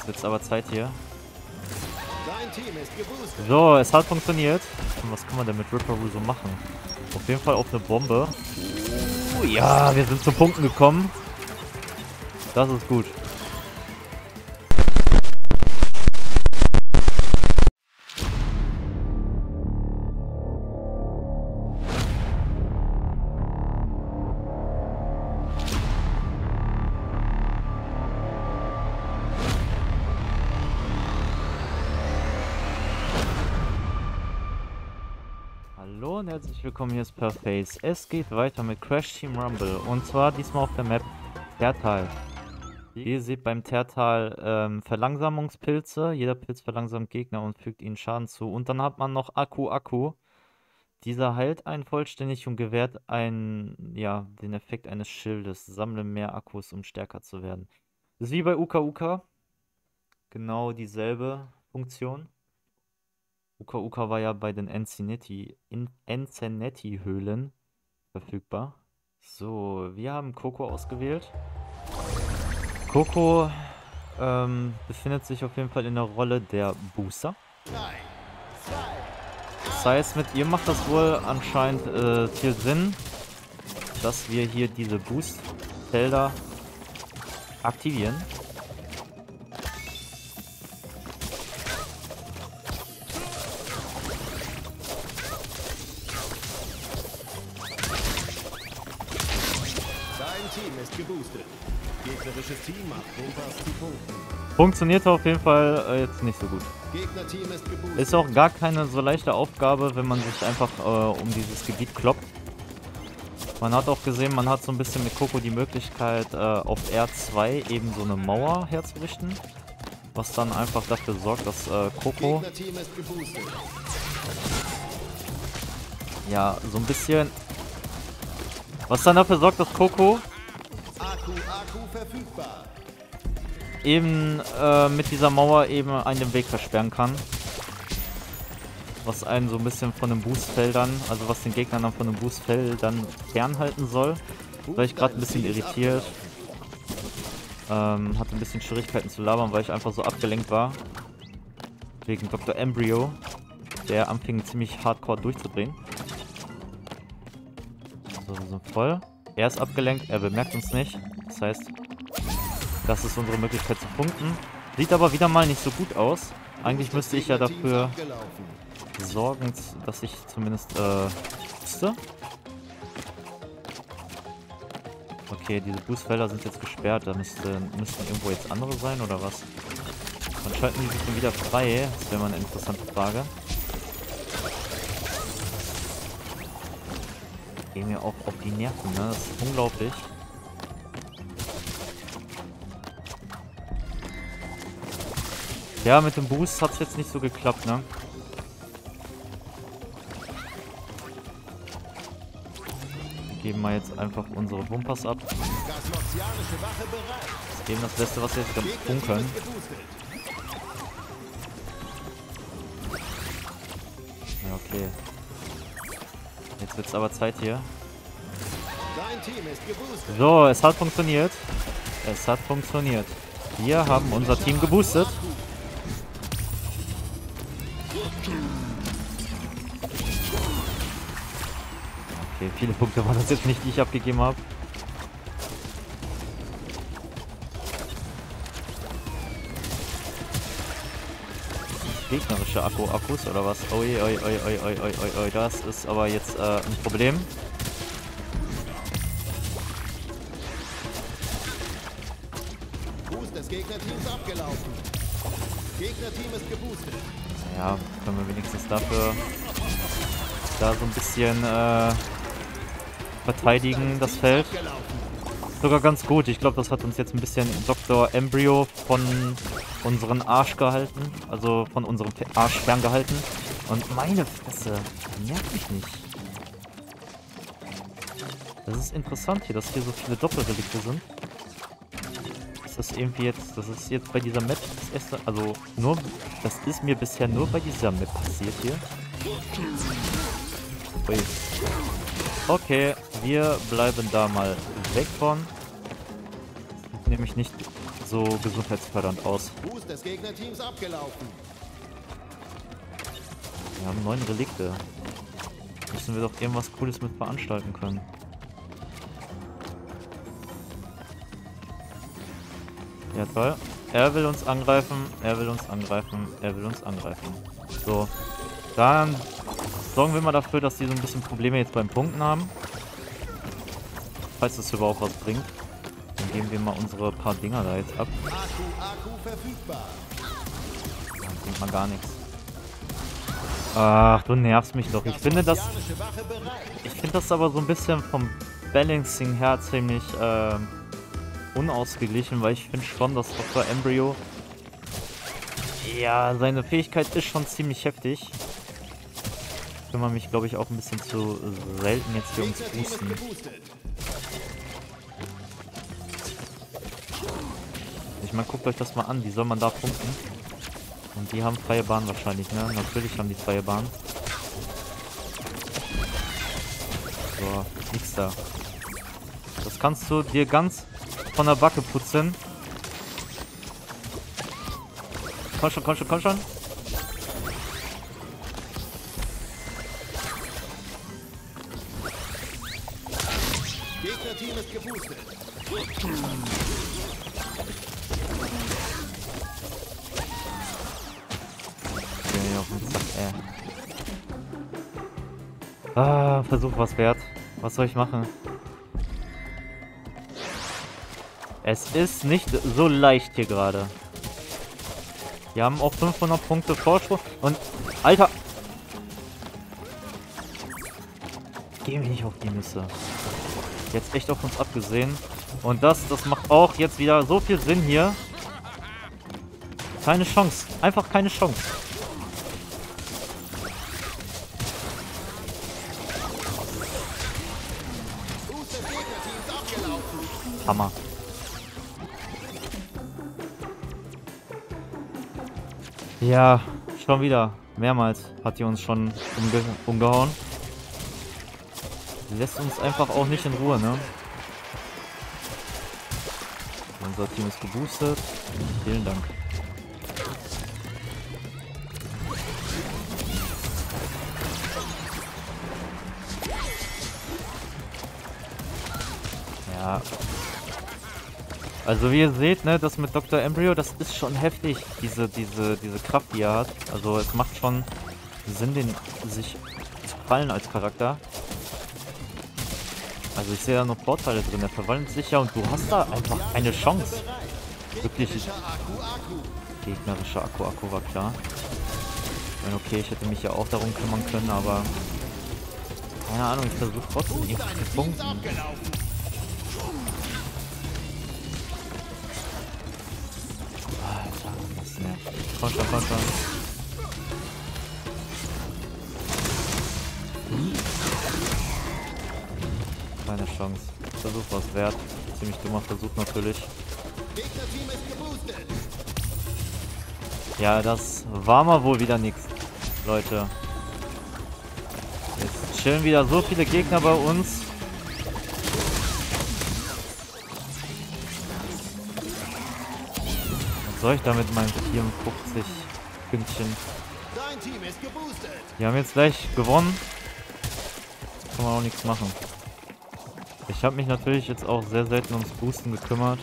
Jetzt wird's aber Zeit hier. Dein Team ist geboostet. So, es hat funktioniert. Und was kann man denn mit Ripperoo so machen? Auf jeden Fall auf eine Bombe. Ja, wir sind zu Punkten gekommen. Das ist gut. Hallo und herzlich willkommen, hier ist Perface. Es geht weiter mit Crash Team Rumble und zwar diesmal auf der Map Teartal. Wie ihr seht beim Teartal Verlangsamungspilze. Jeder Pilz verlangsamt Gegner und fügt ihnen Schaden zu. Und dann hat man noch Akku. Dieser heilt einen vollständig und gewährt den Effekt eines Schildes. Sammle mehr Akkus, um stärker zu werden. Das ist wie bei Uka. Genau dieselbe Funktion. Uka war ja bei den Encenetti-Höhlen verfügbar. So, wir haben Coco ausgewählt. Coco befindet sich auf jeden Fall in der Rolle der Booster. Das heißt, mit ihr macht das wohl anscheinend viel Sinn, dass wir hier diese Boost-Felder aktivieren. Team ist geboostet. Gegnerisches Team macht Bumpers zu Punkten. Funktioniert auf jeden Fall jetzt nicht so gut. Gegnerteam ist geboostet. Ist auch gar keine so leichte Aufgabe, wenn man sich einfach um dieses Gebiet kloppt. Man hat auch gesehen, man hat so ein bisschen mit Coco die Möglichkeit, auf R2 eben so eine Mauer herzurichten. Was dann einfach dafür sorgt, dass Coco Gegnerteam ist geboostet. ja so ein bisschen... Was dann dafür sorgt, dass Coco Akku verfügbar. eben mit dieser Mauer eben einen den Weg versperren kann. Was einen so ein bisschen von den Boostfeldern, also was den Gegnern dann von den Boostfeldern fernhalten soll. War ich gerade ein bisschen irritiert. Hatte ein bisschen Schwierigkeiten zu labern, weil ich einfach so abgelenkt war. Wegen Dr. Embryo, der anfing ziemlich hardcore durchzudrehen. So, wir sind voll. Er ist abgelenkt, er bemerkt uns nicht. Das heißt, das ist unsere Möglichkeit zu punkten. Sieht aber wieder mal nicht so gut aus. Eigentlich müsste ich ja dafür sorgen, dass ich zumindest booste. Okay, diese Boostfelder sind jetzt gesperrt. Da müssten irgendwo jetzt andere sein, oder was? Dann schalten die sich dann wieder frei. Das wäre mal eine interessante Frage. Gehen mir auch auf die Nerven, ne? Das ist unglaublich. Ja, mit dem Boost hat es jetzt nicht so geklappt, ne? Wir geben mal jetzt einfach unsere Bumpers ab. Das martianische Wache bereit. Wir geben das Beste, was wir jetzt tun können. Ja, okay. Jetzt wird's aber Zeit hier. Dein Team ist geboostet. So, es hat funktioniert. Es hat funktioniert. Wir haben unser Team geboostet. Okay, viele Punkte waren das jetzt nicht, die ich abgegeben habe. Gegnerische Akkus oder was? Oi, das ist aber jetzt ein Problem. Boost des Gegnerteams abgelaufen. Gegnerteam ist geboostet. Ja, können wir wenigstens dafür da so ein bisschen verteidigen, das Feld. Sogar ganz gut. Ich glaube, das hat uns jetzt ein bisschen Dr. Embryo von unseren Arsch gehalten. Also von unserem Arsch ferngehalten. Und meine Fresse, nervt mich nicht. Das ist interessant hier, dass hier so viele Doppelrelikte sind. Das ist jetzt bei dieser Map das erste, also nur, das ist mir bisher nur bei dieser Map passiert hier. Ui. Okay, wir bleiben da mal weg von. Das sieht nämlich nicht so gesundheitsfördernd aus. Boost des Gegnerteams abgelaufen. Wir haben 9 Relikte. Müssen wir doch irgendwas Cooles mit veranstalten können. Ja, toll. Er will uns angreifen, er will uns angreifen, er will uns angreifen. So. Dann sorgen wir mal dafür, dass die so ein bisschen Probleme jetzt beim Punkten haben. Falls das überhaupt was bringt. Dann geben wir mal unsere paar Dinger da jetzt ab. Akku verfügbar. Dann bringt mal gar nichts. Ach, du nervst mich doch. Ich finde das aber so ein bisschen vom Balancing her ziemlich unausgeglichen, weil ich finde schon, dass Dr. Embryo, ja, seine Fähigkeit ist schon ziemlich heftig. Ich kümmere mich, glaube ich, auch ein bisschen zu selten jetzt hier ums Boosten. Ich meine, guckt euch das mal an, wie soll man da punkten? Und die haben freie Bahn wahrscheinlich, ne? Natürlich haben die freie Bahn. So, nix da. Das kannst du dir ganz von der Backe putzen. Komm schon, komm schon, komm schon. Gegnerteam ist geboostet. Versuch was wert. Was soll ich machen? Es ist nicht so leicht hier gerade. Wir haben auch 500 Punkte Vorsprung. Und, Alter! Geh mir nicht auf die Nüsse. Jetzt echt auf uns abgesehen. Und das macht auch jetzt wieder so viel Sinn hier. Keine Chance. Einfach keine Chance. Hammer. Ja, schon wieder. Mehrmals hat die uns schon umgehauen. Lässt uns einfach auch nicht in Ruhe, ne? Unser Team ist geboostet. Vielen Dank. Ja. Also wie ihr seht, ne, das mit Dr. Embryo, das ist schon heftig, diese Kraft, die er hat. Also es macht schon Sinn, den sich zu fallen als Charakter. Also ich sehe da noch Vorteile drin, er verwandelt sich ja und du hast da einfach keine Chance. Wirklich. Gegnerischer Akku war klar. Ich meine, okay, ich hätte mich ja auch darum kümmern können, aber keine Ahnung, ich versuche trotzdem irgendwie zu punkten. Alter, was nervt. Komm schon, komm schon. Keine Chance. Versuch was wert. Ziemlich dummer Versuch natürlich. Ja, das war mal wohl wieder nichts, Leute. Jetzt chillen wieder so viele Gegner bei uns. Was soll ich da mit meinen 54 Pünktchen? Die haben jetzt gleich gewonnen. Kann man auch nichts machen. Ich habe mich natürlich jetzt auch sehr selten ums Boosten gekümmert.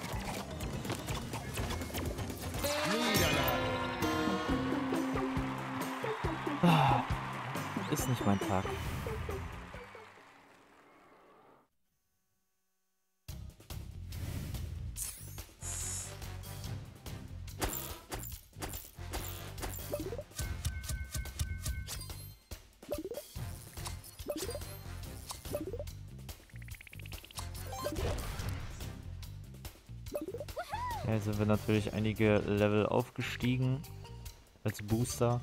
Ist nicht mein Tag. Ja, sind wir natürlich einige Level aufgestiegen als Booster.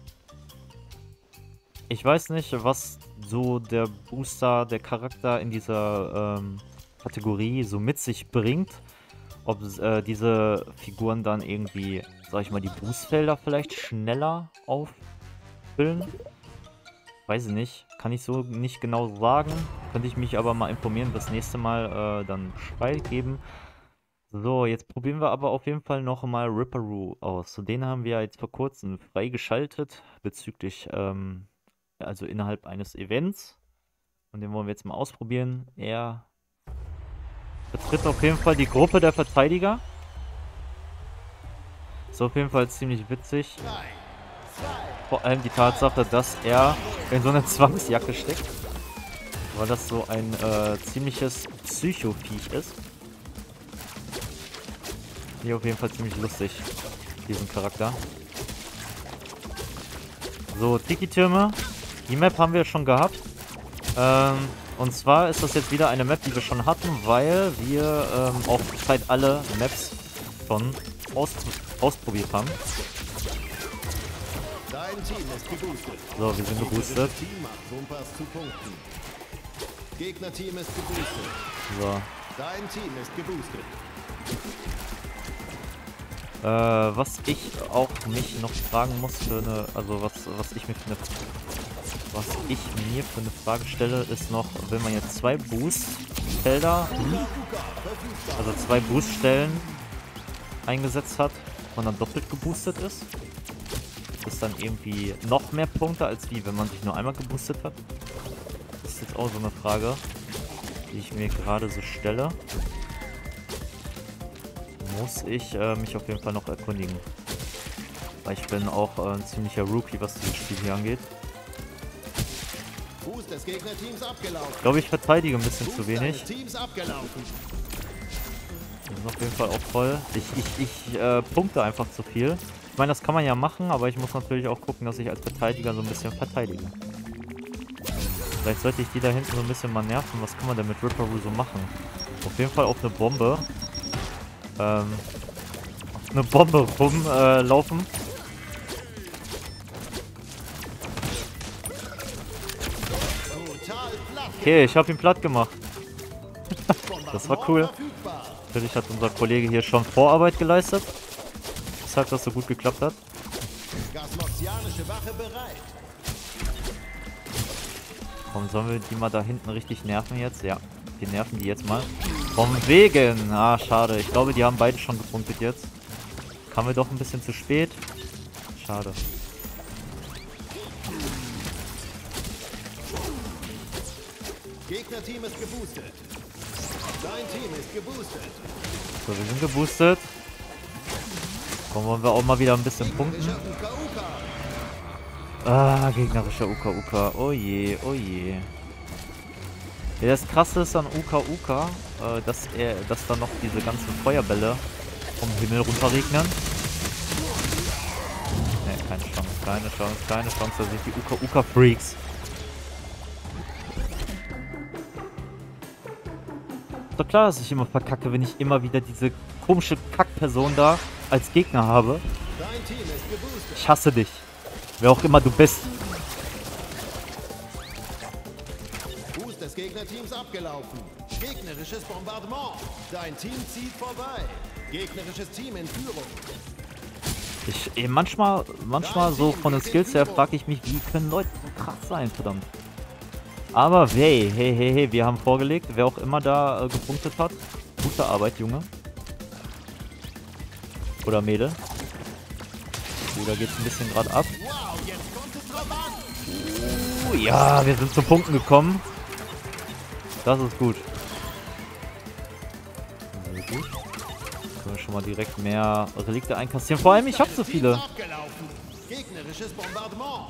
Ich weiß nicht, was so der Booster, der Charakter in dieser Kategorie so mit sich bringt. Ob diese Figuren dann irgendwie, sag ich mal, die Boostfelder vielleicht schneller auffüllen. Weiß ich nicht. Kann ich so nicht genau sagen. Könnte ich mich aber mal informieren, das nächste Mal dann Bescheid geben. So, jetzt probieren wir aber auf jeden Fall noch mal Ripperoo aus. So, den haben wir jetzt vor kurzem freigeschaltet bezüglich, also innerhalb eines Events. Und den wollen wir jetzt mal ausprobieren. Er vertritt auf jeden Fall die Gruppe der Verteidiger. Ist auf jeden Fall ziemlich witzig. Vor allem die Tatsache, dass er in so einer Zwangsjacke steckt. Weil das so ein ziemliches Psycho-Viech ist. Hier auf jeden Fall ziemlich lustig, diesen Charakter. So, Tiki-Türme. Die Map haben wir schon gehabt. Und zwar ist das jetzt wieder eine Map, die wir schon hatten, weil wir auch zurzeit alle Maps schon ausprobiert haben. Dein Team ist geboostet. So, wir sind geboostet. Team macht Bumpers zu Punkten. Gegnerteam ist geboostet. So. Dein Team ist geboostet. Was ich auch mich noch fragen muss für eine, also was ich mir für eine Frage stelle, ist noch, wenn man jetzt zwei Boost-Felder, also zwei Boost-Stellen eingesetzt hat, man dann doppelt geboostet ist. Ist dann irgendwie noch mehr Punkte, als wie wenn man sich nur einmal geboostet hat. Das ist jetzt auch so eine Frage, die ich mir gerade so stelle. Muss ich mich auf jeden Fall noch erkundigen. Weil ich bin auch ein ziemlicher Rookie, was dieses Spiel hier angeht. Boost des Gegnerteams abgelaufen. Ich glaube, ich verteidige ein bisschen zu wenig. Teams abgelaufen. Die sind auf jeden Fall auch voll. Ich punkte einfach zu viel. Ich meine, das kann man ja machen, aber ich muss natürlich auch gucken, dass ich als Verteidiger so ein bisschen verteidige. Vielleicht sollte ich die da hinten so ein bisschen mal nerven. Was kann man denn mit Ripperoo so machen? Auf jeden Fall auf eine Bombe. Auf eine Bombe rumlaufen. Okay, ich habe ihn platt gemacht. Das war cool. Natürlich hat unser Kollege hier schon Vorarbeit geleistet, weshalb das so gut geklappt hat. Gasmoxianische Wache bereit. Komm, sollen wir die mal da hinten richtig nerven jetzt? Ja, wir nerven die jetzt mal. Vom Wegen! Ah, schade. Ich glaube, die haben beide schon gepunktet jetzt. Kamen wir doch ein bisschen zu spät. Schade. Gegnerteam ist geboostet. Dein Team ist geboostet. So, wir sind geboostet. Komm, wollen wir auch mal wieder ein bisschen punkten. Ah, gegnerischer Uka Uka. Oh je, oh je. Ja, das Krasse ist an Uka Uka, dass da noch diese ganzen Feuerbälle vom Himmel runterregnen. Ne, keine Chance, keine Chance, keine Chance. Da sind die Uka Uka Freaks. Ist doch klar, dass ich immer verkacke, wenn ich immer wieder diese komische Kackperson da als Gegner habe. Dein Team ist geboostet. Ich hasse dich. Wer auch immer du bist. Boost des Gegnerteams abgelaufen. Gegnerisches Bombardement. Dein Team zieht vorbei. Gegnerisches Team in Führung. Manchmal so von den Skills her frage ich mich, wie können Leute so krass sein, verdammt. Aber hey, wir haben vorgelegt, wer auch immer da gepunktet hat. Gute Arbeit, Junge. Oder Mädel. Da geht's ein bisschen gerade ab. Wow, jetzt kommt es drauf an. Ja, wir sind zu Punkten gekommen. Das ist gut. Sehr gut. Können wir schon mal direkt mehr Relikte einkassieren. Vor allem, ich habe so viele. Abgelaufen. Gegnerisches Bombardement.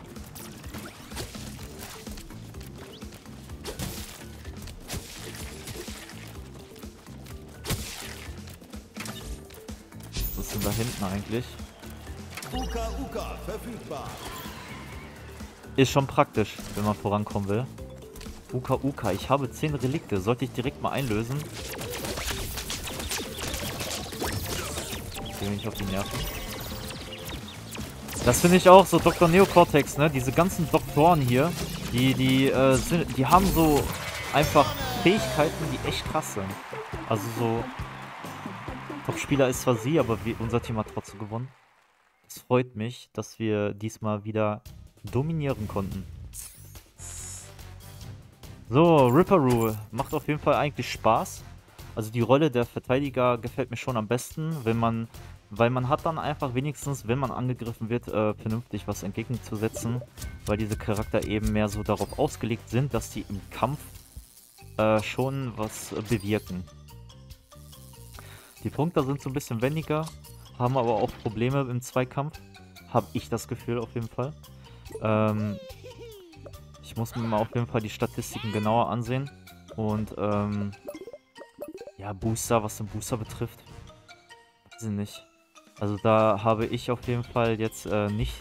Was ist denn da hinten eigentlich? Uka Uka verfügbar. Ist schon praktisch, wenn man vorankommen will. Uka Uka, ich habe 10 Relikte. Sollte ich direkt mal einlösen? Geh mir nicht auf die Nerven. Das finde ich auch so, Dr. Neocortex, ne? Diese ganzen Doktoren hier, die haben so einfach Fähigkeiten, die echt krass sind. Also so, Top-Spieler ist zwar sie, aber unser Team hat trotzdem gewonnen. Es freut mich, dass wir diesmal wieder dominieren konnten. So, Ripperoo macht auf jeden Fall eigentlich Spaß. Also die Rolle der Verteidiger gefällt mir schon am besten, weil man hat dann einfach wenigstens, wenn man angegriffen wird, vernünftig was entgegenzusetzen, weil diese Charakter eben mehr so darauf ausgelegt sind, dass die im Kampf schon was bewirken. Die Punkte sind so ein bisschen weniger, haben aber auch Probleme im Zweikampf, habe ich das Gefühl auf jeden Fall. Ich muss mir mal auf jeden Fall die Statistiken genauer ansehen und ja, Booster, was den Booster betrifft, weiß ich nicht. Also da habe ich auf jeden Fall jetzt nicht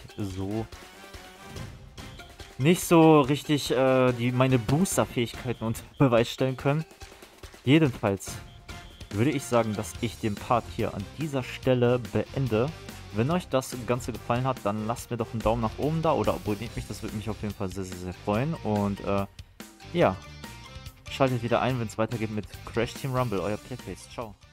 so richtig meine Booster-Fähigkeiten unter Beweis stellen können. Jedenfalls würde ich sagen, dass ich den Part hier an dieser Stelle beende. Wenn euch das Ganze gefallen hat, dann lasst mir doch einen Daumen nach oben da oder abonniert mich, das würde mich auf jeden Fall sehr, sehr, sehr freuen. Und ja, schaltet wieder ein, wenn es weitergeht mit Crash Team Rumble, euer Playface. Ciao.